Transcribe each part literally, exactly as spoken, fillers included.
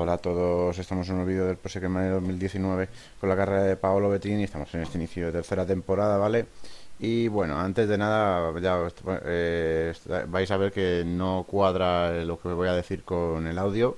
Hola a todos, estamos en un vídeo del Porsche Cayman dos mil diecinueve con la carrera de Paolo Bettini. Estamos en este inicio de tercera temporada, ¿vale? Y bueno, antes de nada, ya eh, vais a ver que no cuadra lo que voy a decir con el audio.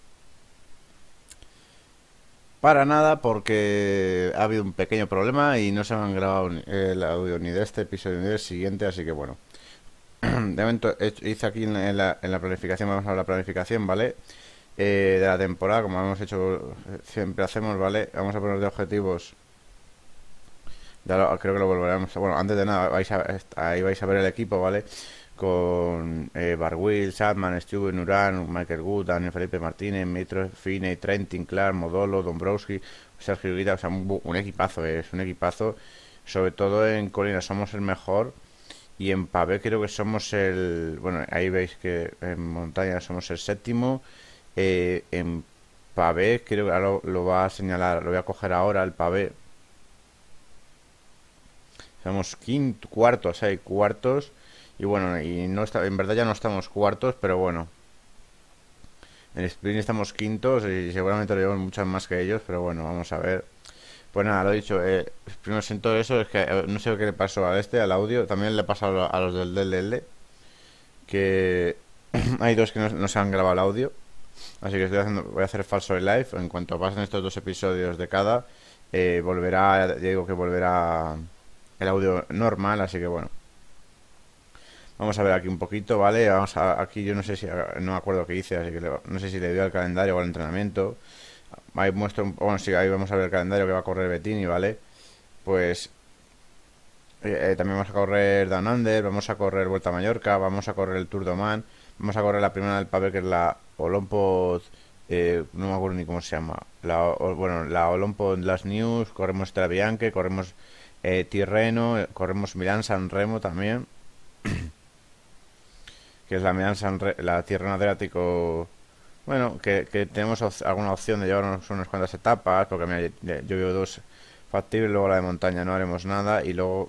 Para nada, porque ha habido un pequeño problema y no se me han grabado el audio ni de este episodio ni del siguiente, así que bueno. De momento hice aquí en la, en la planificación, vamos a ver la planificación, ¿vale? Eh, de la temporada, como hemos hecho, siempre hacemos, ¿vale? Vamos a poner de objetivos. Ya lo, creo que lo volveremos. Bueno, antes de nada, vais a, ahí vais a ver el equipo, ¿vale? Con eh, Barguil, Sadman, Steven, Urán, Michael Wood, Daniel Felipe Martínez, Mitro, Finney, Trentin, Clark, Modolo, Dombrowski, Sergio Guida. O sea, un, un equipazo, es un equipazo. Sobre todo en Colina somos el mejor. Y en Pavé creo que somos el... Bueno, ahí veis que en montaña somos el séptimo. Eh, en Pavé creo que ahora lo, lo va a señalar, lo voy a coger ahora el Pavé. Somos quinto, cuartos, hay cuartos. Y bueno, y no está, en verdad ya no estamos cuartos, pero bueno. En sprint estamos quintos y seguramente lo llevamos muchas más que ellos, pero bueno, vamos a ver. Pues nada, lo he dicho, eh, primero siento eso, es que eh, no sé qué le pasó a este, al audio, también le pasa a, a los del D L L, que hay dos que no, no se han grabado el audio, así que estoy haciendo, voy a hacer falso live, en cuanto pasen estos dos episodios de cada, eh, volverá, ya digo que volverá el audio normal, así que bueno. Vamos a ver aquí un poquito, ¿vale? Vamos a, aquí yo no sé si, no me acuerdo qué hice, así que le, no sé si le dio al calendario o al entrenamiento. Ahí muestro, un, bueno, sí, ahí vamos a ver el calendario que va a correr Bettini, ¿vale? Pues eh, eh, también vamos a correr Down Under, vamos a correr Vuelta a Mallorca, vamos a correr el Tour de Oman, vamos a correr la primera del Pavé, que es la Olompos, eh, no me acuerdo ni cómo se llama, la, o, bueno, la Olompos Last News, corremos Stravianque, corremos eh, Tirreno, eh, corremos Milán San Remo también, que es la Milán San Re la Tirreno Adriático. Bueno, que, que tenemos op alguna opción de llevarnos unas cuantas etapas, porque mira, yo veo dos factibles, luego la de montaña no haremos nada, y luego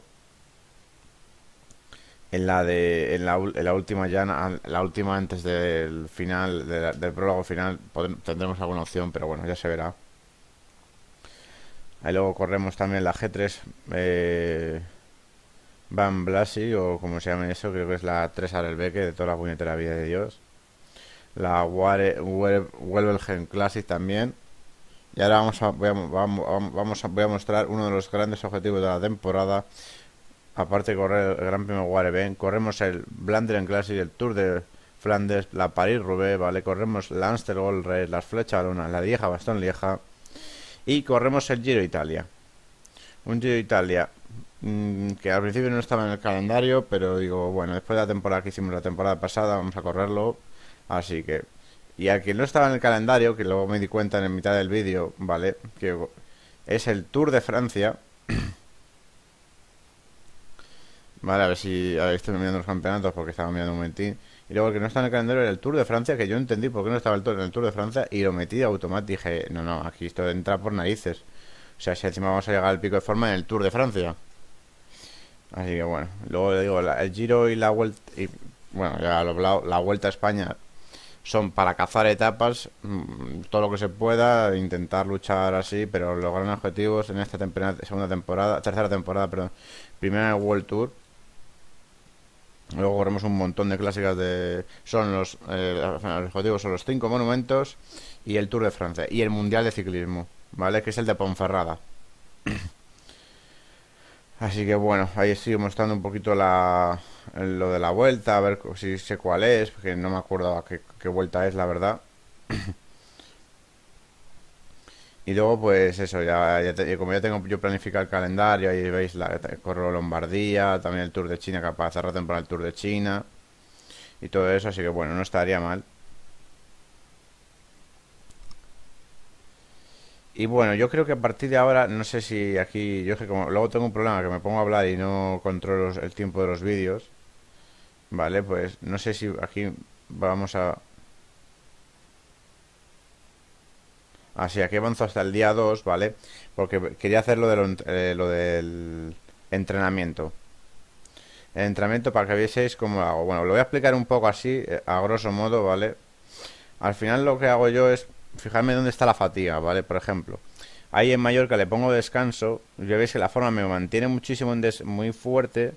en la de en la, en la última ya la última antes del final de la, del prólogo final podremos, tendremos alguna opción, pero bueno, ya se verá. Ahí luego corremos también la G tres eh, Van Blasi, o como se llama eso, creo que es la tres Arelbeque de toda la puñetera vida de Dios. La Welbelgen Classic también. Y ahora vamos a, voy a, vamos, vamos a, voy a mostrar uno de los grandes objetivos de la temporada. Aparte de correr el Gran Premio Waregem, corremos el Vlaanderen Classic, el Tour de Flandes, la París-Roubaix, ¿vale? Corremos la Amstel Gold Race, las Flecha Luna, la Lieja, Bastón Lieja. Y corremos el Giro Italia. Un Giro Italia mmm, que al principio no estaba en el calendario, pero digo, bueno, después de la temporada que hicimos la temporada pasada, vamos a correrlo. Así que, y al que no estaba en el calendario, que luego me di cuenta en mitad del vídeo, ¿vale? Que es el Tour de Francia. Vale, a ver si, a ver, estoy mirando los campeonatos porque estaba mirando un momentín. Y luego el que no está en el calendario era el Tour de Francia, que yo entendí por qué no estaba el tour, en el Tour de Francia y lo metí de automático. Dije, no, no, aquí esto entra por narices. O sea, si encima vamos a llegar al pico de forma en el Tour de Francia. Así que bueno, luego le digo, la, el Giro y la Vuelta, y bueno, ya lo he hablado, la Vuelta a España son para cazar etapas, mmm, todo lo que se pueda, intentar luchar así, pero los grandes objetivos en esta temporada, segunda temporada, tercera temporada, perdón, primera World Tour. Luego corremos un montón de clásicas de... Son los, eh, los objetivos son los cinco monumentos y el Tour de Francia y el Mundial de Ciclismo, ¿vale? Que es el de Ponferrada. Así que bueno, ahí estoy mostrando un poquito la, lo de la vuelta, a ver si sé cuál es, porque no me acuerdo a qué, qué vuelta es, la verdad. Y luego pues eso, ya, ya te, como ya tengo yo planificado el calendario, ahí veis, la, corro Lombardía, también el Tour de China, que para cerrar temporada el Tour de China y todo eso, así que bueno, no estaría mal. Y bueno, yo creo que a partir de ahora, no sé si aquí, yo es que como luego tengo un problema que me pongo a hablar y no controlo el tiempo de los vídeos, vale, pues no sé si aquí vamos a... Así, aquí avanzo hasta el día dos, ¿vale? Porque quería hacer lo, de lo, eh, lo del entrenamiento. El entrenamiento para que vieseis cómo lo hago. Bueno, lo voy a explicar un poco así, a grosso modo, ¿vale? Al final lo que hago yo es fijarme dónde está la fatiga, ¿vale? Por ejemplo, ahí en Mallorca le pongo descanso, ya veis que la forma me mantiene muchísimo en des muy fuerte.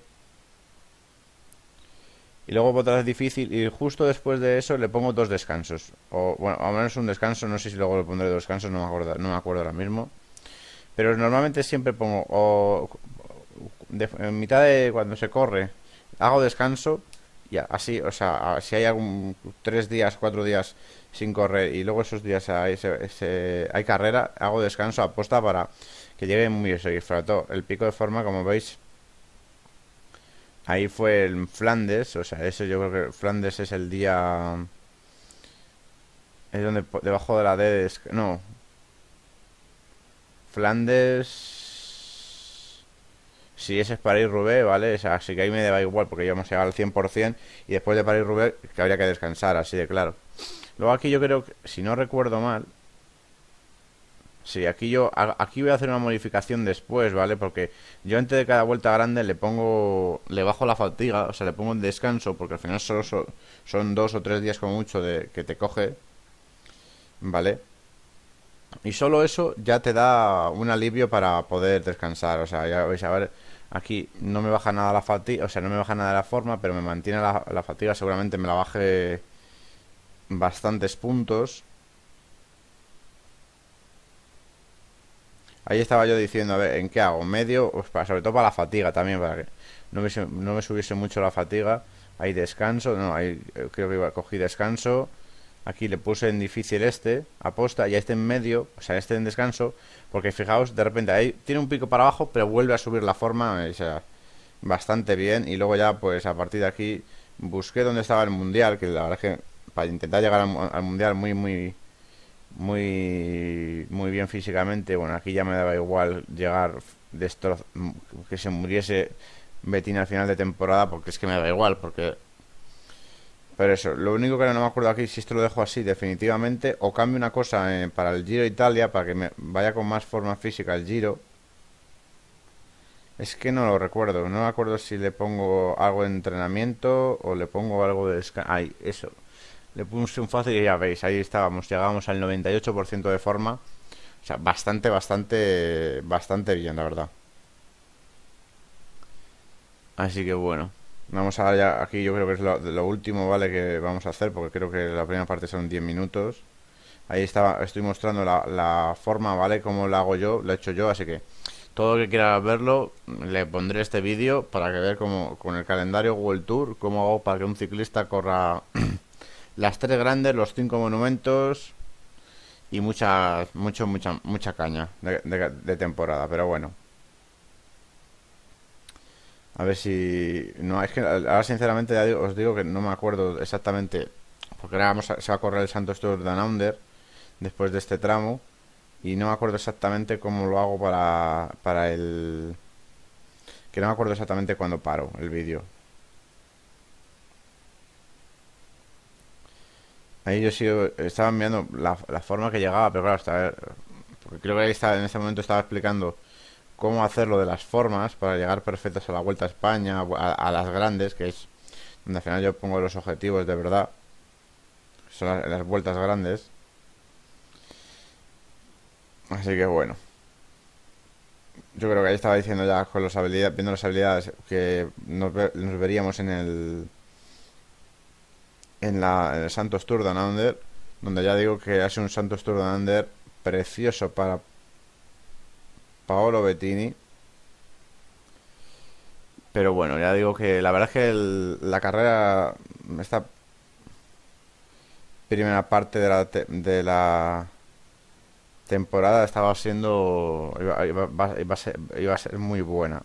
Y luego otra vez difícil. Y justo después de eso le pongo dos descansos. O bueno, al menos un descanso. No sé si luego le pondré dos descansos. No me acuerdo, no me acuerdo ahora mismo. Pero normalmente siempre pongo. O de, en mitad de cuando se corre. Hago descanso. Y así, o sea, si hay algún tres días, cuatro días sin correr. Y luego esos días hay, ese, ese, hay carrera. Hago descanso aposta para que llegue muy eso. Y sobre todo el pico de forma, como veis. Ahí fue en Flandes, o sea, eso yo creo que Flandes es el día... Es donde po- debajo de la D... es- No, Flandes... Sí, ese es París-Roubaix, ¿vale? O sea, así que ahí me da igual porque ya hemos llegado al cien por ciento y después de París-Roubaix que habría que descansar, así de claro. Luego aquí yo creo que, si no recuerdo mal... Sí, aquí yo a- aquí voy a hacer una modificación después, ¿vale? Porque yo antes de cada vuelta grande le pongo, le bajo la fatiga, o sea, le pongo un descanso, porque al final solo so- son dos o tres días como mucho de que te coge, ¿vale? Y solo eso ya te da un alivio para poder descansar, o sea, ya vais a ver, aquí no me baja nada la fatiga, o sea, no me baja nada la forma, pero me mantiene la, la fatiga, seguramente me la baje bastantes puntos. Ahí estaba yo diciendo, a ver, ¿en qué hago? ¿Medio? Pues para, sobre todo para la fatiga también, para que no me, su- no me subiese mucho la fatiga. Ahí descanso, no, ahí eh, creo que iba, cogí descanso. Aquí le puse en difícil este, aposta, y a este en medio, o sea, este en descanso, porque fijaos, de repente ahí tiene un pico para abajo, pero vuelve a subir la forma, o sea, bastante bien. Y luego ya, pues a partir de aquí, busqué dónde estaba el mundial, que la verdad es que para intentar llegar al, mu- al mundial muy, muy, muy muy bien físicamente. Bueno, aquí ya me daba igual llegar destroz que se muriese Betín al final de temporada, porque es que me da igual, porque... Pero eso, lo único que no me acuerdo aquí, si esto lo dejo así definitivamente, o cambio una cosa eh, para el Giro Italia, para que me vaya con más forma física el Giro. Es que no lo recuerdo, no me acuerdo si le pongo algo de entrenamiento o le pongo algo de descanso. Ay, eso. Le puse un fácil y ya veis, ahí estábamos, llegábamos al noventa y ocho por ciento de forma. O sea, bastante, bastante, bastante bien, la verdad. Así que bueno, vamos a ya, aquí yo creo que es lo, lo último, ¿vale? Que vamos a hacer, porque creo que la primera parte son diez minutos. Ahí estaba, estoy mostrando la, la forma, ¿vale? Cómo la hago yo, lo he hecho yo, así que todo el que quiera verlo, le pondré este vídeo para que vean cómo, con el calendario World Tour, cómo hago para que un ciclista corra las tres grandes, los cinco monumentos y mucha, mucho, mucha, mucha caña de, de, de temporada, pero bueno. A ver si... No, es que ahora sinceramente ya digo- os digo que no me acuerdo exactamente, porque ahora vamos a- se va a correr el Santos Tour Down Under después de este tramo, y no me acuerdo exactamente cómo lo hago para, para el... Que no me acuerdo exactamente cuándo paro el vídeo. Ahí yo sí estaba enviando la, la forma que llegaba, pero claro, hasta, porque creo que ahí está, en ese momento estaba explicando cómo hacer lo de las formas para llegar perfectos a la Vuelta a España, a, a las grandes, que es donde al final yo pongo los objetivos de verdad, son las, las vueltas grandes. Así que bueno, yo creo que ahí estaba diciendo ya con las habilidades, viendo las habilidades que nos, ve- nos veríamos en el en la en el Santos Tour Down Under, donde ya digo que hace un Santos Tour Down Under precioso para Paolo Bettini. Pero bueno, ya digo que la verdad es que el- la carrera, esta primera parte de la, te- de la temporada estaba siendo, iba, iba- va- iba a ser, iba a ser muy buena.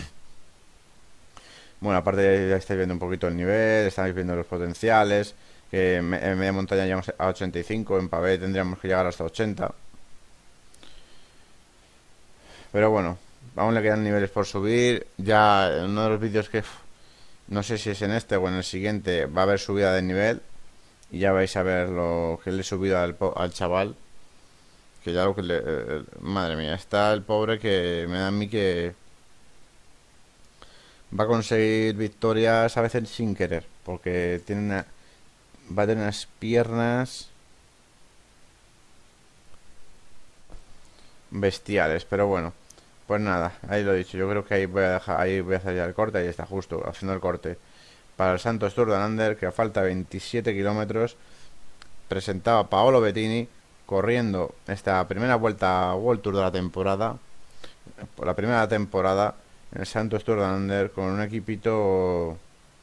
Bueno, aparte ya estáis viendo un poquito el nivel, estáis viendo los potenciales, que en me- en media montaña llegamos a ochenta y cinco, en pavé tendríamos que llegar hasta ochenta. Pero bueno, aún le quedan niveles por subir. Ya en uno de los vídeos que, uf, no sé si es en este o en el siguiente, va a haber subida de nivel. Y ya vais a ver lo que le he subido al, po- al chaval. Que ya lo que le... eh, madre mía, está el pobre que me da a mí que va a conseguir victorias a veces sin querer. Porque tiene una, va a tener unas piernas... bestiales, pero bueno. Pues nada, ahí lo he dicho. Yo creo que ahí voy a dejar, ahí voy a hacer ya el corte. Ahí está, justo haciendo el corte para el Santos Tour de Under, que a falta veintisiete kilómetros presentaba Paolo Bettini corriendo esta primera vuelta World Tour de la temporada, por la primera temporada en el Santos Tour de Under, con un equipito.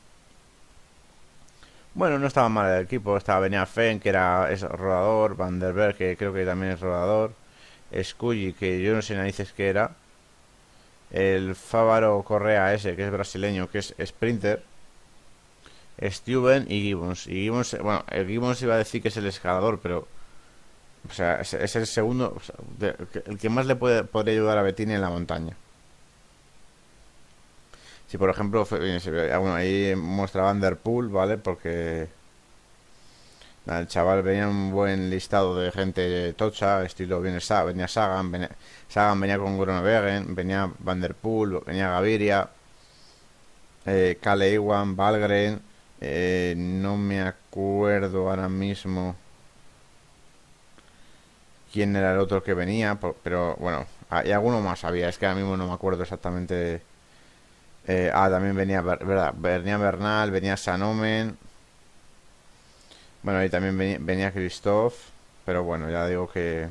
Bueno, no estaba mal el equipo. Estaba venía Fenn, que era es rodador, Van der Berg, que creo que también es rodador, Scully, que yo no sé narices qué era, el Fávaro Correa ese, que es brasileño, que es sprinter, Steuben y Gibbons. Y Gibbons, bueno, el Gibbons iba a decir que es el escalador, pero o sea, es, es el segundo, o sea, de, el que más le puede podría ayudar a Bettini en la montaña. Si por ejemplo, bueno, ahí muestra Van der Poel, ¿vale? Porque nada, el chaval venía un buen listado de gente tocha, estilo viene Sa venía Sagan, venía, Sagan venía con Groenewegen, venía Van der Poel, venía Gaviria, eh, Kalle Ewan, Valgren, eh, no me acuerdo ahora mismo quién era el otro que venía, pero bueno, y alguno más había, es que ahora mismo no me acuerdo exactamente. Eh, ah, también venía, verdad, venía Bernal, venía Sanomen. Bueno, y también venía, venía Christoph. Pero bueno, ya digo que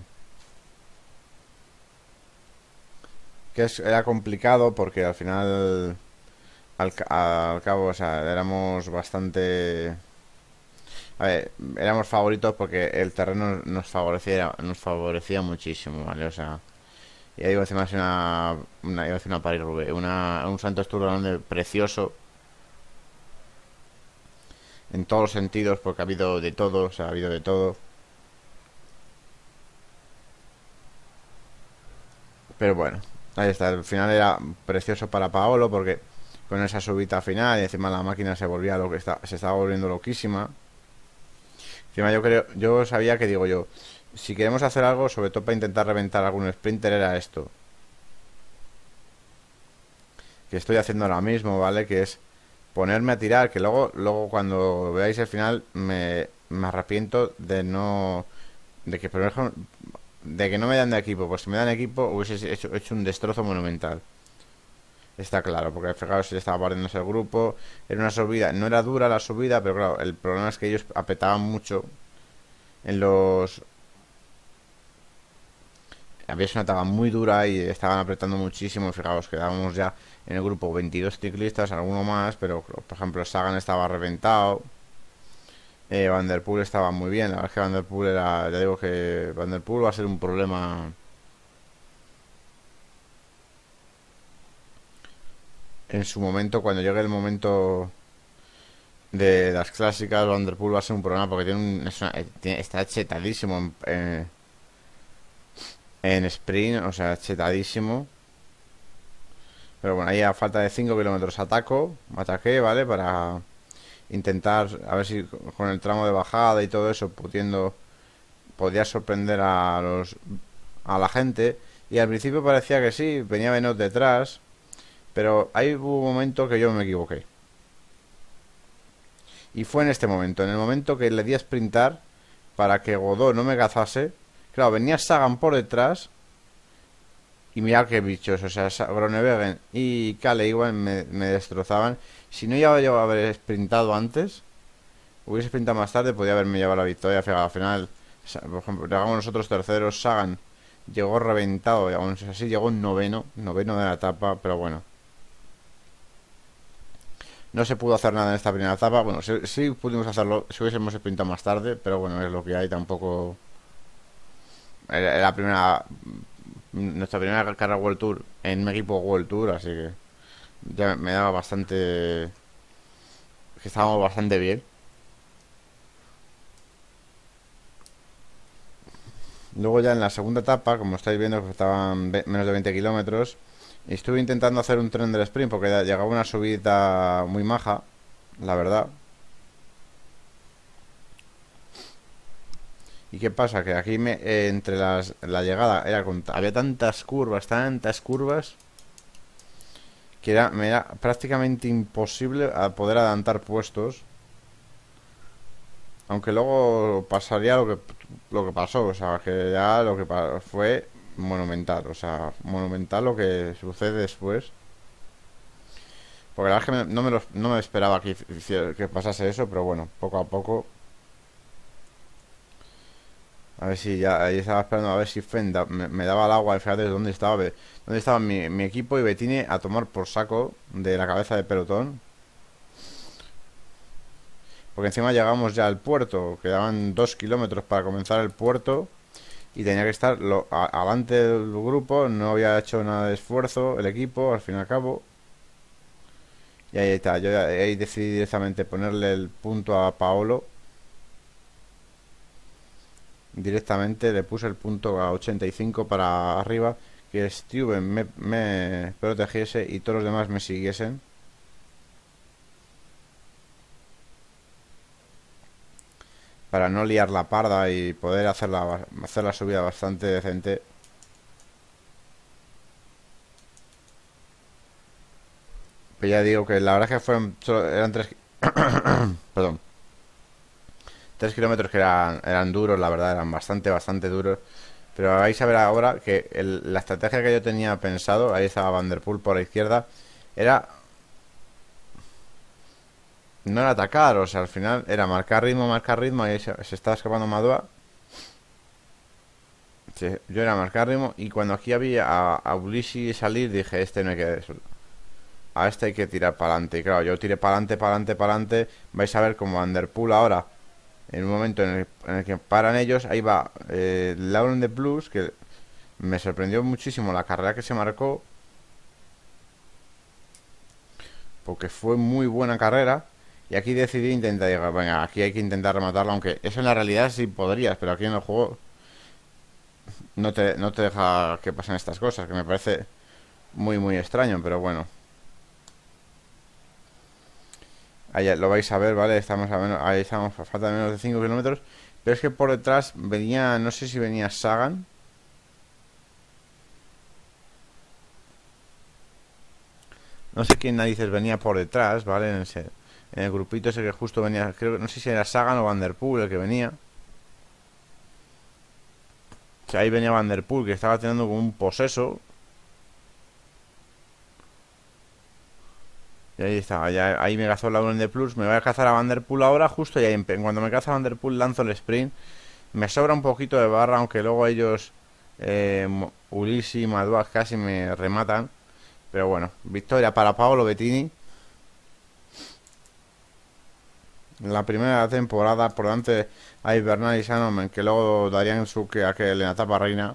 que es, era complicado porque al final al, al cabo, o sea, éramos bastante, a ver, éramos favoritos porque el terreno nos favorecía nos favorecía muchísimo, ¿vale? O sea, ya digo, encima es una, una, iba a decir una Paris-Roubaix, una, un Santos Tour grande precioso en todos los sentidos, porque ha habido de todo, o sea, ha habido de todo. Pero bueno, ahí está, el final era precioso para Paolo porque con esa subida final y encima la máquina se volvía lo que está, se estaba volviendo loquísima. Encima yo creo, yo sabía que digo yo, si queremos hacer algo, sobre todo para intentar reventar algún sprinter, era esto que estoy haciendo ahora mismo, ¿vale? Que es ponerme a tirar, que luego, luego cuando veáis el final me, me arrepiento de no, de que por ejemplo, de que no me dan de equipo, pues si me dan equipo hubiese hecho, hecho un destrozo monumental. Está claro, porque fijaos, si estaba partiéndose el grupo, era una subida, no era dura la subida, pero claro, el problema es que ellos apretaban mucho en los. Había una etapa muy dura y estaban apretando muchísimo. Fijaos, quedábamos ya en el grupo veintidós ciclistas, alguno más, pero por ejemplo Sagan estaba reventado, eh, Van der Poel estaba muy bien. La verdad es que Van der Poel era, ya digo que Van der Poel va a ser un problema en su momento, cuando llegue el momento de las clásicas. Van der Poel va a ser un problema porque tiene un, es una- tiene- está chetadísimo en, en, en sprint, o sea, chetadísimo. Pero bueno, ahí a falta de cinco kilómetros ataco, ataqué, ¿vale? Para intentar, a ver si con el tramo de bajada y todo eso, pudiendo, podía sorprender a los a la gente. Y al principio parecía que sí, venía Benoit detrás, pero ahí hubo un momento que yo me equivoqué. Y fue en este momento, en el momento que le di a sprintar para que Godot no me cazase. Claro, venía Sagan por detrás. Y mirad qué bichos, o sea, Groenewegen y Kalle igual me, me destrozaban. Si no iba yo a haber sprintado antes, hubiese sprintado más tarde, podía haberme llevado la victoria. Fíjate, al final, por ejemplo, llegamos nosotros terceros, Sagan llegó reventado, y aún así llegó noveno, noveno de la etapa, pero bueno. No se pudo hacer nada en esta primera etapa. Bueno, sí, sí pudimos hacerlo si hubiésemos sprintado más tarde, pero bueno, es lo que hay, tampoco. Era la primera. Nuestra primera carrera World Tour en un equipo World Tour, así que ya me daba bastante, que estábamos bastante bien. Luego ya en la segunda etapa, como estáis viendo, que estaban menos de veinte kilómetros, y estuve intentando hacer un tren del sprint porque llegaba una subida muy maja, la verdad. ¿Y qué pasa? Que aquí me, eh, entre las, la llegada era con, había tantas curvas, tantas curvas, que era, me era prácticamente imposible a poder adelantar puestos. Aunque luego pasaría lo que lo que pasó, o sea, que ya lo que fue monumental. O sea, monumental lo que sucede después. Porque la verdad es que me- no me, lo- no me esperaba que, hiciera- que pasase eso, pero bueno, poco a poco. A ver si ya, ahí estaba esperando a ver si Fenda me, me daba el agua, y fíjate dónde estaba, Be- dónde estaba mi, mi equipo y Bettini a tomar por saco de la cabeza de pelotón. Porque encima llegamos ya al puerto, quedaban dos kilómetros para comenzar el puerto y tenía que estar lo, a- adelante del grupo, no había hecho nada de esfuerzo el equipo, al fin y al cabo. Y ahí está, yo ya- ahí decidí directamente ponerle el punto a Paolo. Directamente le puse el punto a ochenta y cinco para arriba, que Steven me, me protegiese y todos los demás me siguiesen. Para no liar la parda y poder hacer la, hacer la subida bastante decente. Pero ya digo que la verdad es que fueron solo- eran tres, perdón, tres kilómetros que eran, eran duros, la verdad, eran bastante, bastante duros. Pero vais a ver ahora que el- la estrategia que yo tenía pensado, ahí estaba Van der Poel por la izquierda, era no era atacar, o sea, al final era marcar ritmo, marcar ritmo, ahí se, se estaba escapando Madua. Sí, yo era marcar ritmo y cuando aquí había a, a Ulisses salir dije, este no hay que a este hay que tirar para adelante. Y claro, yo tiré para adelante, para adelante, para adelante. Vais a ver como Van der Poel ahora, en un momento en el, en el que paran ellos, ahí va eh, Lauren de Plus, que me sorprendió muchísimo la carrera que se marcó, porque fue muy buena carrera. Y aquí decidí intentar, digo, venga, aquí hay que intentar rematarla, aunque eso en la realidad sí podrías, pero aquí en el juego no te, no te deja que pasen estas cosas, que me parece muy, muy extraño, pero bueno. Ahí lo vais a ver, ¿vale? Estamos a menos, ahí estamos a falta de menos de cinco kilómetros. Pero es que por detrás venía, no sé si venía Sagan. No sé quién narices venía por detrás, ¿vale? En, ese, en el grupito ese que justo venía, creo que no sé si era Sagan o Van der Poel el que venía. O sea, ahí venía Van der Poel que estaba teniendo como un poseso. Y ahí está, ya, ahí me cazó la Lauren de Plus. Me voy a cazar a Van der Poel ahora justo y ahí, cuando me caza Van der Poel lanzo el sprint. Me sobra un poquito de barra, aunque luego ellos, eh, Ulisses y Maduas casi me rematan. Pero bueno, victoria para Paolo Bettini. La primera temporada por delante hay Bernal y Sanomen, que luego darían su que a que en la etapa reina.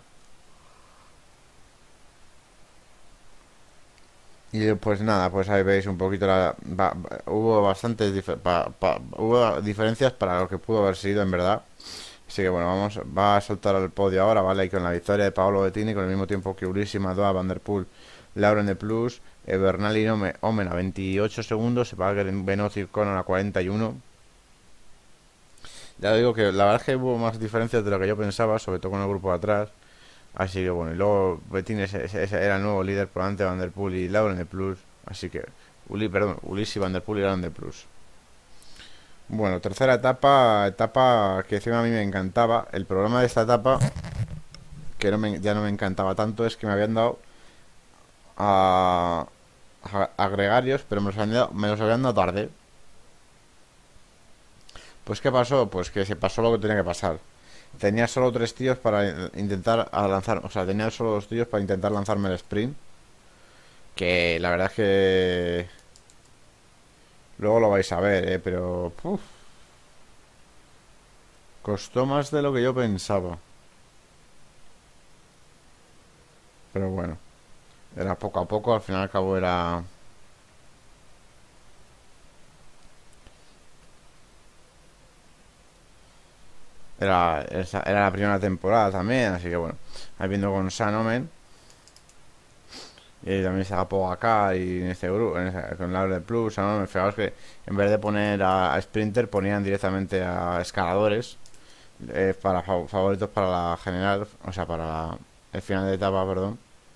Y pues nada, pues ahí veis un poquito la, va- va- hubo bastantes difer- pa- pa- hubo diferencias para lo que pudo haber sido en verdad. Así que bueno, vamos, va a soltar al podio ahora, ¿vale? Y con la victoria de Paolo Bettini, con el mismo tiempo que Ulisses, Madoa, Van der Poel, Lauren de Plus, eh, Bernal y Ome- Omen a veintiocho segundos, se va a Benoit y Conan a cuarenta y uno. Ya digo que la verdad es que hubo más diferencias de lo que yo pensaba, sobre todo con el grupo de atrás. Así que bueno, y luego Bettini ese- ese- ese era el nuevo líder por delante de Van der Poel y Lauren de Plus. Así que, Uli, perdón, Ulisses, Van der Poel y Lauren de Plus. Bueno, tercera etapa, etapa que encima a mí me encantaba. El problema de esta etapa, que no me- ya no me encantaba tanto, es que me habían dado a, a- agregarios, pero me los, habían dado, me los habían dado tarde. Pues ¿qué pasó? Pues que se pasó lo que tenía que pasar. Tenía solo tres tíos para intentar a lanzar, o sea, tenía solo dos tíos para intentar lanzarme el sprint. Que la verdad es que luego lo vais a ver, ¿eh? Pero uf, costó más de lo que yo pensaba. Pero bueno, era poco a poco, al final y al cabo era era, esa- era la primera temporada también, así que bueno, ahí viendo con Sanomen y también estaba Pogacar y en este grupo, en ese- con la de Plus, Sanomen, fijaos que en vez de poner a, a Sprinter ponían directamente a escaladores eh, para fav- favoritos para la general, o sea, para la- el final de etapa, perdón.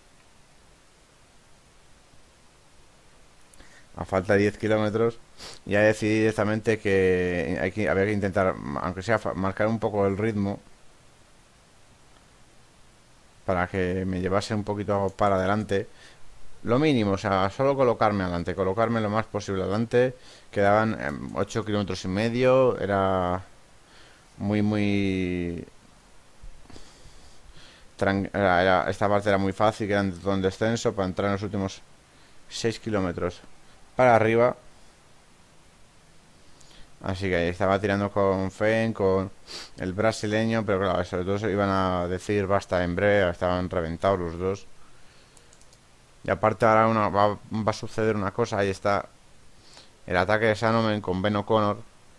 A falta de diez kilómetros, ya decidí directamente que, hay que había que intentar, aunque sea fa- marcar un poco el ritmo. para que me llevase un poquito para adelante. Lo mínimo, o sea, solo colocarme adelante, colocarme lo más posible adelante. Quedaban eh, ocho kilómetros y medio, era muy, muy... tran- era- era- esta parte era muy fácil, que era todo en descenso, para entrar en los últimos seis kilómetros para arriba. Así que ahí estaba tirando con Fen, con el brasileño, pero claro, esos dos iban a decir basta en breve, estaban reventados los dos. Y aparte ahora una, va, va a suceder una cosa, ahí está el ataque de Sanomen con Ben O'Connor.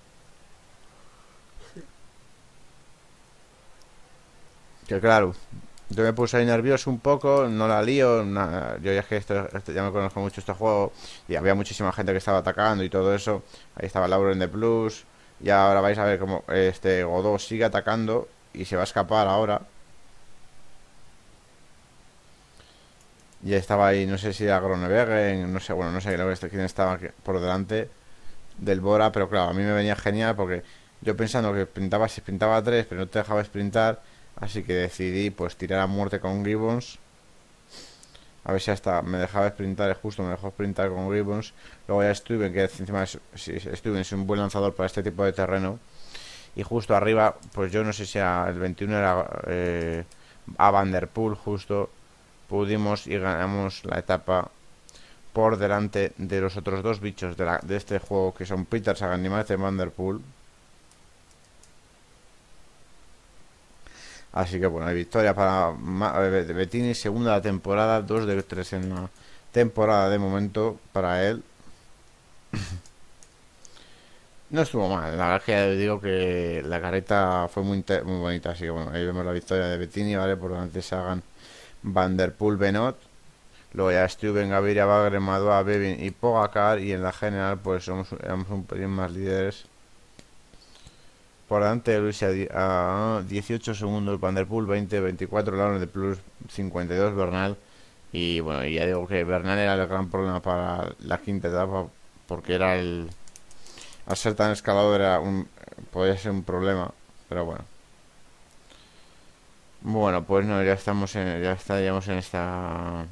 Que claro, yo me puse ahí nervioso un poco, no la lío, na- yo ya es que esto, esto- ya me conozco mucho este juego y había muchísima gente que estaba atacando y todo eso. Ahí estaba Lauren de Plus y ahora vais a ver cómo este Godot sigue atacando y se va a escapar ahora. Y estaba ahí, no sé si era Groenewegen, no sé, bueno, no sé quién estaba por delante del Bora, pero claro, a mí me venía genial porque yo pensando que sprintaba, si sprintaba a tres, pero no te dejaba sprintar, así que decidí pues tirar a muerte con Gibbons. A ver si hasta me dejaba sprintar, justo me dejó sprintar con Gibbons. Luego ya Steven, que encima es, sí, Steven es un buen lanzador para este tipo de terreno. Y justo arriba, pues yo no sé si era el veintiuno era eh, a Vanderpool, justo pudimos y ganamos la etapa por delante de los otros dos bichos de, la, de este juego, que son Peter Sagan y Matthew Vanderpool. Así que bueno, hay victoria para Bettini, segunda de la temporada, dos de tres en la temporada de momento para él. No estuvo mal, la verdad es que ya digo que la carreta fue muy, muy bonita, así que bueno, ahí vemos la victoria de Bettini, ¿vale? Por delante Sagan, Vanderpool, Benot. Luego ya Stuben, Gaviria, Bagre, Madua, Bevin y Pogacar. Y en la general pues somos, éramos un pelín más líderes. Por delante de Luis a dieciocho segundos, Vanderpool veinte, veinticuatro, Lauren de Plus, cincuenta y dos Bernal. Y bueno, ya digo que Bernal era el gran problema para la quinta etapa, porque era el... al ser tan escalado era un, podía ser un problema, pero bueno. Bueno, pues no, ya estamos en, ya estaríamos en esta...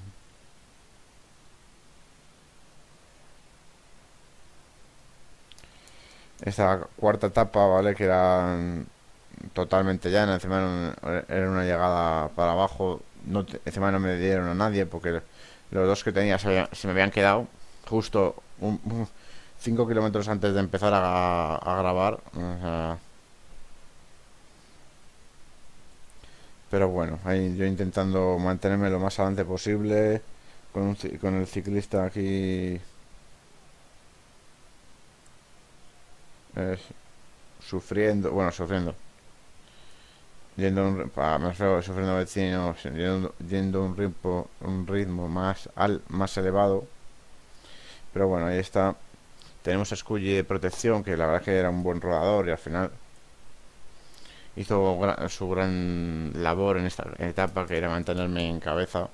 esta cuarta etapa, ¿vale? Que era totalmente llana, encima era, un, era una llegada para abajo, no te, encima no me dieron a nadie porque los dos que tenía se, había, se me habían quedado justo cinco kilómetros antes de empezar a, a grabar, o sea, pero bueno, ahí yo intentando mantenerme lo más adelante posible con, un, con el ciclista aquí eh, sufriendo, bueno, sufriendo yendo un, para, me refiero sufriendo vecinos, yendo, yendo un ritmo un ritmo más al más elevado, pero bueno, ahí está. Tenemos a Scully de protección, que la verdad es que era un buen rodador y al final hizo gra su gran labor en esta etapa, que era mantenerme en cabeza.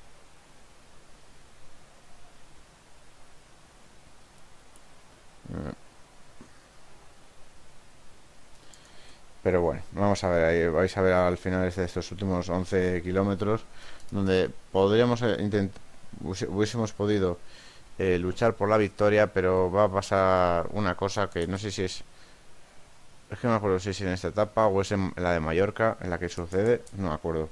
Pero bueno, vamos a ver, ahí vais a ver al final de estos últimos once kilómetros, donde podríamos intentar, hubiésemos podido eh, luchar por la victoria, pero va a pasar una cosa que no sé si es, es que no me acuerdo si es en esta etapa o es en la de Mallorca, en la que sucede, no me acuerdo.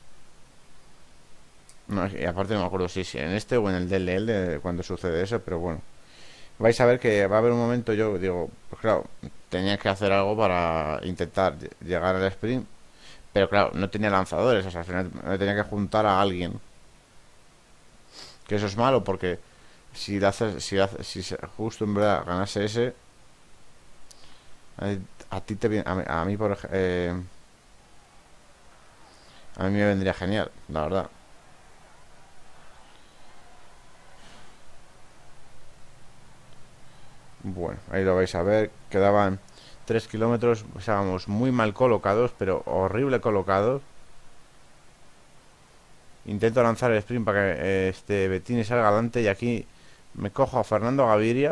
No, y aparte no me acuerdo si es en este o en el D L L cuando sucede eso, pero bueno. Vais a ver que va a haber un momento, yo digo, pues claro, tenía que hacer algo para intentar llegar al sprint, pero claro, no tenía lanzadores, o sea, al final me tenía que juntar a alguien. Que eso es malo porque si le haces, si, hace, si justo en verdad ganase ese, a, a ti te viene, a mí, a mí por eh, a mí me vendría genial, la verdad. Bueno, ahí lo vais a ver. Quedaban tres kilómetros. Estábamos muy mal colocados, pero horrible colocados. Intento lanzar el sprint para que eh, este Bettini salga adelante. Y aquí me cojo a Fernando Gaviria.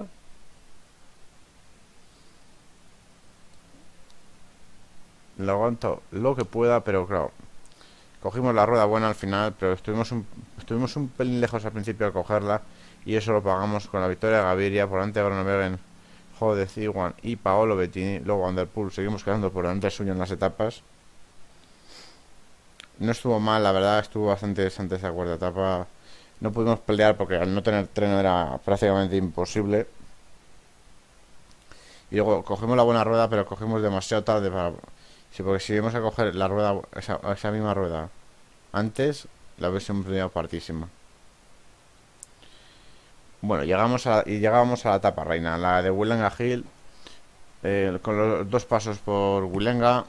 Lo aguanto lo que pueda, pero claro, cogimos la rueda buena al final, pero estuvimos un, estuvimos un pelín lejos al principio al cogerla. Y eso lo pagamos con la victoria de Gaviria por delante de Groenewegen, Jode Ziguan y Paolo Bettini. Luego Van der Poel seguimos quedando por delante suyo en las etapas. No estuvo mal, la verdad, estuvo bastante interesante esa cuarta etapa. No pudimos pelear porque al no tener tren era prácticamente imposible. Y luego cogimos la buena rueda, pero cogimos demasiado tarde para... Sí, porque si íbamos a coger la rueda, esa, esa misma rueda antes, la hubiésemos tenido partísima. Bueno, llegamos a, y llegábamos a la etapa reina, la de Willenga Hill, eh, con los dos pasos por Willenga.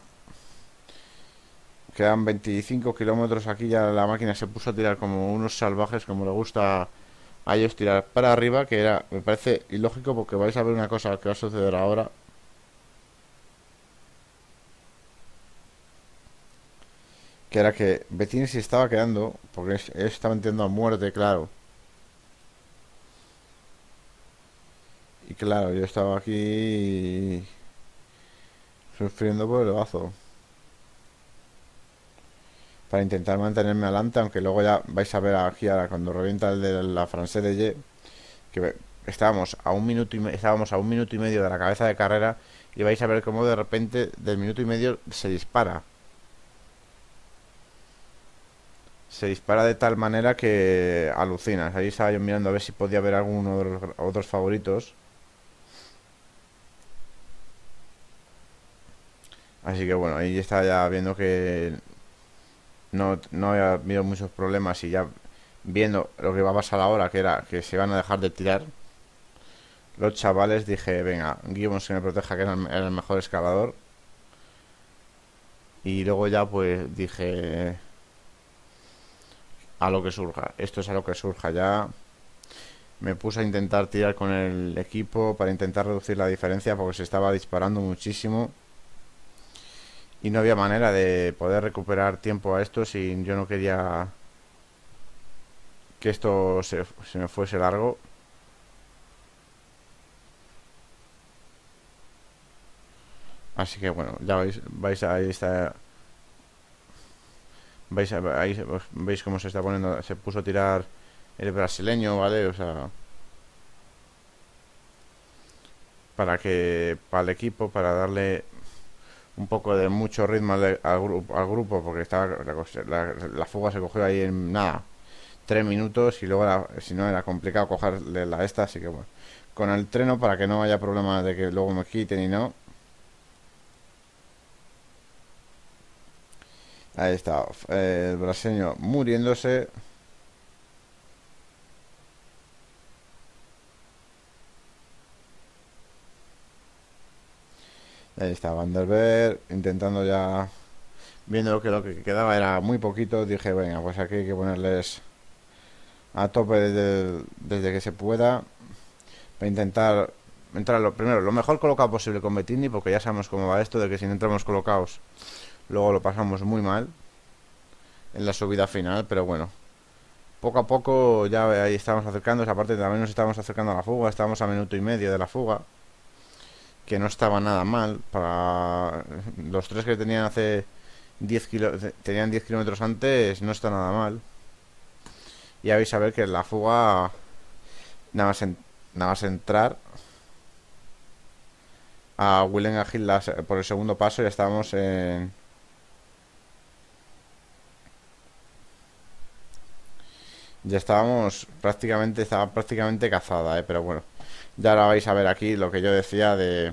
Quedan veinticinco kilómetros. Aquí ya la máquina se puso a tirar como unos salvajes, como le gusta a ellos tirar para arriba, que era, me parece ilógico porque vais a ver una cosa que va a suceder ahora. Que era que Bettini se estaba quedando, porque él estaba entiendo a muerte, claro. Y claro, yo estaba aquí sufriendo por el bazo para intentar mantenerme adelante, aunque luego ya vais a ver aquí ahora cuando revienta el de la Française de Ye, que estábamos a un minuto y me, estábamos a un minuto y medio de la cabeza de carrera y vais a ver cómo de repente del minuto y medio se dispara. Se dispara de tal manera que alucinas. Ahí estaba yo mirando a ver si podía ver alguno de los otros favoritos. Así que bueno, ahí estaba ya viendo que no, no había habido muchos problemas y ya viendo lo que va a pasar ahora, que era que se van a dejar de tirar los chavales, dije, venga, Gibbons que me proteja, que era el, era el mejor escalador. Y luego ya pues dije, a lo que surja, esto es a lo que surja ya. Me puse a intentar tirar con el equipo para intentar reducir la diferencia porque se estaba disparando muchísimo. Y no había manera de poder recuperar tiempo a esto si yo no quería que esto se, se me fuese largo. Así que bueno, ya veis, vais a, ahí está, vais a, ahí veis cómo se está poniendo, se puso a tirar el brasileño, ¿vale? O sea, para que, para el equipo, para darle un poco de mucho ritmo al, al, grupo, al grupo, porque estaba la, la, la fuga se cogió ahí en nada, tres minutos y luego era, si no era complicado cogerle la esta, así que bueno, con el treno para que no haya problemas de que luego me quiten y no. Ahí está, eh, el brasileño muriéndose. Ahí está Van der Berg intentando ya, viendo que lo que quedaba era muy poquito, dije, venga, pues aquí hay que ponerles a tope desde, desde que se pueda para intentar entrar lo primero, lo mejor colocado posible con Bettini, porque ya sabemos cómo va esto de que si no entramos colocados luego lo pasamos muy mal en la subida final, pero bueno, poco a poco ya ahí estamos acercándonos, aparte también nos estamos acercando a la fuga, estamos a minuto y medio de la fuga, que no estaba nada mal para los tres que tenían hace diez kilo, tenían diez kilómetros antes, no está nada mal. Y ya vais a ver que la fuga nada más, en, nada más entrar a Willenga Hill por el segundo paso ya estábamos en ya estábamos prácticamente estaba prácticamente cazada, ¿eh? Pero bueno, ya ahora vais a ver aquí lo que yo decía de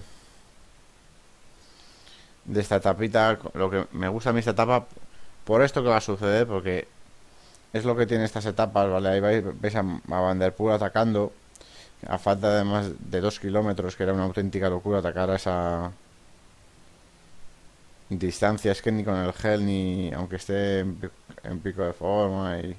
de esta etapita, lo que me gusta a mí esta etapa por esto que va a suceder, porque es lo que tiene estas etapas, ¿vale? Ahí vais, veis a, a Van der Poel atacando a falta de más de dos kilómetros, que era una auténtica locura atacar a esa distancia. Es que ni con el gel, ni aunque esté en, en pico de forma y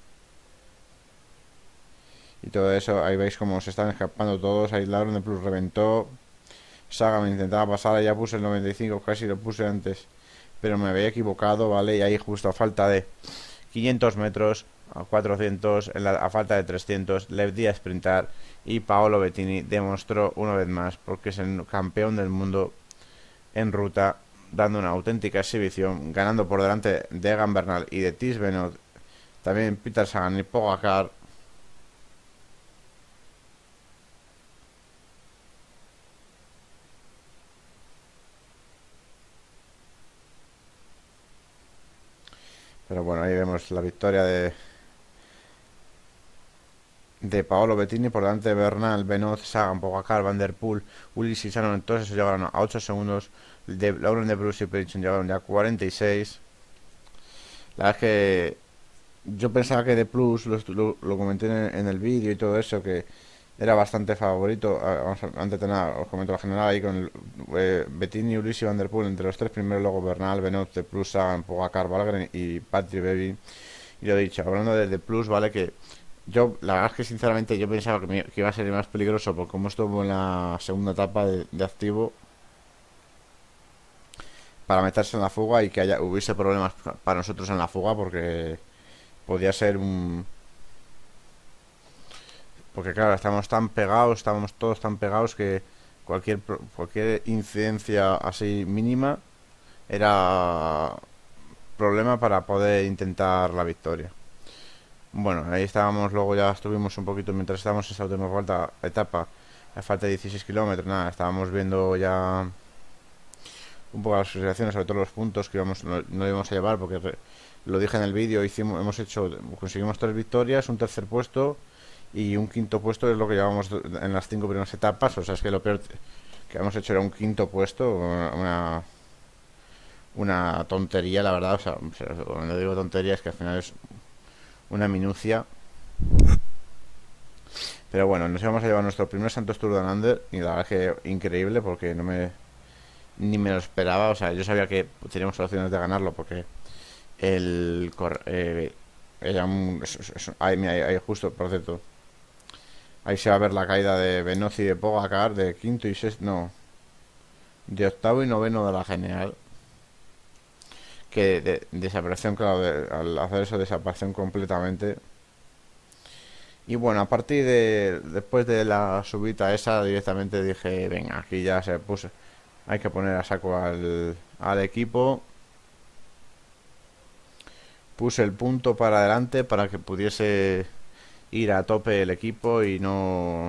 y todo eso, ahí veis como se están escapando todos. Ahí Laurent de Plus reventó, Saga me intentaba pasar, ya puse el noventa y cinco, casi lo puse antes, pero me había equivocado, ¿vale? Y ahí justo a falta de quinientos metros, a cuatrocientos, en la, a falta de trescientos, le di a sprintar y Paolo Bettini demostró una vez más, porque es el campeón del mundo en ruta, dando una auténtica exhibición, ganando por delante de Egan Bernal y de Tish Benoit, también Peter Sagan y Pogacar. Pero bueno, ahí vemos la victoria de de Paolo Bettini por delante de Bernal, Benoit, Sagan, Pogacar, Van der Poel, Ulissi y Sanon. Entonces llegaron a ocho segundos. De Lauren de Bruce y Princeton llegaron ya a cuarenta y seis. La verdad es que yo pensaba que de Plus, lo, lo, lo comenté en, en el vídeo y todo eso, que era bastante favorito. Vamos a, antes de nada, os comento la general ahí con el, eh, Bettini, Ulissi y Van der Poel entre los tres primeros, luego Bernal, Benoit, de Plus, Sagan, Pogacar, Valgren y Patrick Bevin. Y lo he dicho, hablando de, de Plus, vale, que yo, la verdad es que sinceramente yo pensaba que, me, que iba a ser más peligroso por cómo estuvo en la segunda etapa de, de activo para meterse en la fuga y que haya, hubiese problemas para nosotros en la fuga, porque podía ser un... Porque claro, estamos tan pegados, estábamos todos tan pegados que cualquier, cualquier incidencia así mínima era problema para poder intentar la victoria. Bueno, ahí estábamos, luego ya estuvimos un poquito, mientras estábamos en esa última vuelta, etapa, a falta de dieciséis kilómetros, nada, estábamos viendo ya un poco las situaciones, sobre todo los puntos que íbamos, no, no íbamos a llevar, porque re, lo dije en el vídeo, hicimos, hemos hecho, conseguimos tres victorias, un tercer puesto y un quinto puesto es lo que llevamos en las cinco primeras etapas. O sea, es que lo peor que hemos hecho era un quinto puesto, una una tontería, la verdad. O sea, cuando digo tontería es que al final es una minucia. Pero bueno, nos íbamos a llevar nuestro primer Santos Tour Down Under y la verdad es que increíble, porque no me ni me lo esperaba. O sea, yo sabía que teníamos opciones de ganarlo, porque el eh, era un, es, es, ahí, ahí, ahí justo, por cierto, ahí se va a ver la caída de Benoit y de Pogacar, de quinto y sexto, no, de octavo y noveno de la general, que de, de desaparición, claro, de, al hacer eso desaparecieron completamente. Y bueno, a partir de después de la subida esa, directamente dije, venga, aquí ya se puso, hay que poner a saco al, al equipo. Puse el punto para adelante para que pudiese ir a tope el equipo y no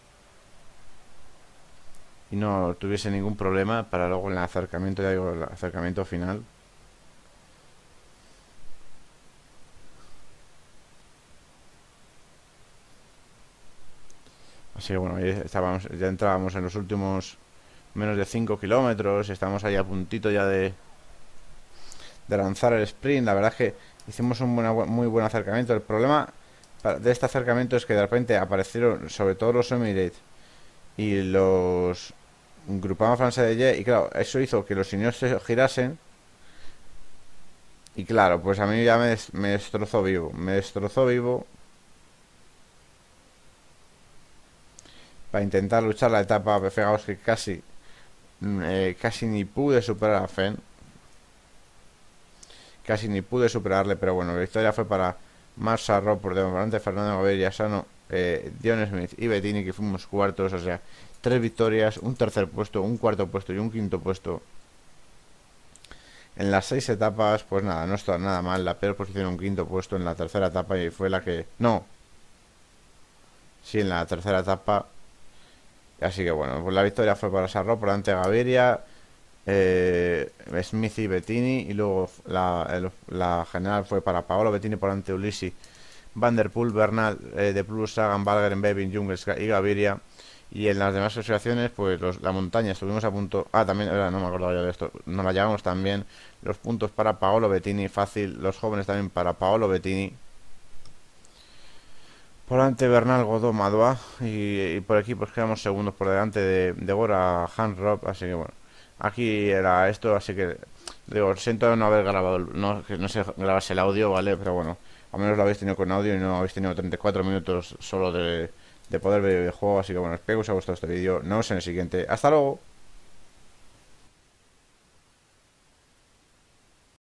y no tuviese ningún problema para luego en el acercamiento, ya digo, el acercamiento final. Así que bueno, ya estábamos, ya entrábamos en los últimos menos de cinco kilómetros, estamos ahí a puntito ya de de lanzar el sprint. La verdad es que hicimos un buena, muy buen acercamiento. El problema de este acercamiento es que de repente aparecieron sobre todo los Emirates y los Groupama Français de Ye, y claro, eso hizo que los señores se girasen y claro, pues a mí ya me, me destrozó vivo, me destrozó vivo para intentar luchar la etapa. Fijaos que casi eh, casi ni pude superar a Fenn, casi ni pude superarle, pero bueno, la victoria fue para Marc Sarrot por delante de Fernando Gaviria, Sano, eh, Dion Smith y Bettini, que fuimos cuartos. O sea, tres victorias, un tercer puesto, un cuarto puesto y un quinto puesto en las seis etapas. Pues nada, no está nada mal. La peor posición, un quinto puesto en la tercera etapa, y fue la que... No, sí, en la tercera etapa. Así que bueno, pues la victoria fue para Sarrot por delante de Gaviria, Eh, Smith y Bettini, y luego la, el, la general fue para Paolo Bettini por ante Ulissi, Van der Poel, Bernal, eh, de Plus, Sagan, Valgren, Bevin, Jungels y Gaviria. Y en las demás asociaciones, pues los, la montaña estuvimos a punto. Ah, también, era, no me acordaba yo de esto, nos la llevamos también. Los puntos para Paolo Bettini, fácil. Los jóvenes también para Paolo Bettini. Por delante Bernal, Godó, Madoua. Y, y por aquí pues quedamos segundos por delante de, de Gora, Hans Rob. Así que bueno, aquí era esto, así que digo, siento no haber grabado, no, que no sé grabarse el audio, ¿vale? Pero bueno, al menos lo habéis tenido con audio y no habéis tenido treinta y cuatro minutos solo de, de poder ver el juego. Así que bueno, espero que os haya gustado este vídeo. Nos vemos en el siguiente. ¡Hasta luego!